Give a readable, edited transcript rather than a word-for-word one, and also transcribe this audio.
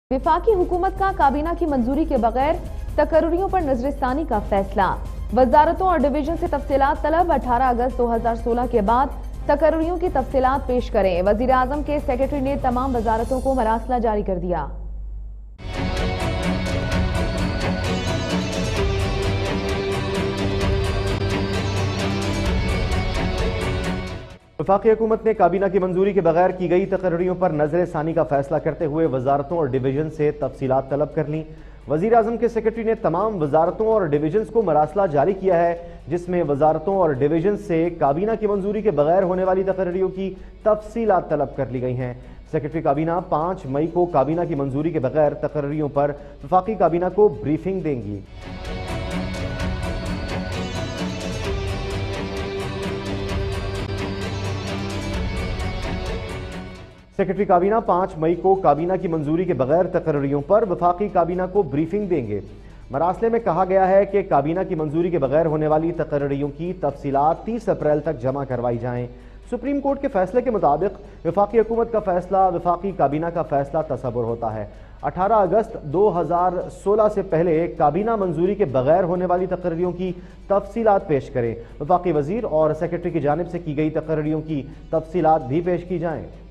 वफाकी हुकूमत का काबीना की मंजूरी के बगैर तकर्रियों पर नजरसानी का फैसला। वजारतों और डिवीजन से तफसीलात तलब। 18 अगस्त 2016 के बाद तकर्रियों की तफसीलात पेश करें। वजीर आजम के सेक्रेटरी ने तमाम वजारतों को मरासला जारी कर दिया। वफाकी हुकूमत ने काबीना की मंजूरी के बगैर की गई तकर्रियों पर नजर सानी का फैसला करते हुए वजारतों और डिवीजन से तफसीलात तलब कर ली। वजीर आजम के सेक्रेटरी ने तमाम वजारतों और डिवीजन को मरासला जारी किया है, जिसमें वजारतों और डिवीजन से काबीना की मंजूरी के बगैर होने वाली तकर्रियों की तफसीलात तलब कर ली गई हैं। सेक्रेटरी काबीना 5 मई को काबीना की मंजूरी के बगैर तकर्रियों पर वफाकी काबीना को ब्रीफिंग देंगी। सेक्रेटरी काबीना 5 मई को काबीना की मंजूरी के बगैर तकर्रियों पर वफाकी काबीना को ब्रीफिंग देंगे। मरासले में कहा गया है कि काबीना की मंजूरी के बगैर होने वाली तकर्रियों की तफसीलात 30 अप्रैल तक जमा करवाई जाएं। सुप्रीम कोर्ट के फैसले के मुताबिक वफाकी हुकूमत का फैसला वफाकी काबीना का फैसला तसव्वुर होता है। 18 अगस्त 2016 से पहले काबीना मंजूरी के बगैर होने वाली तकर्रियों की तफसीलात पेश करें। वफाकी वजीर और सेक्रेटरी की जानिब से की गई तकर्रियों की तफसीलात भी पेश की जाएं।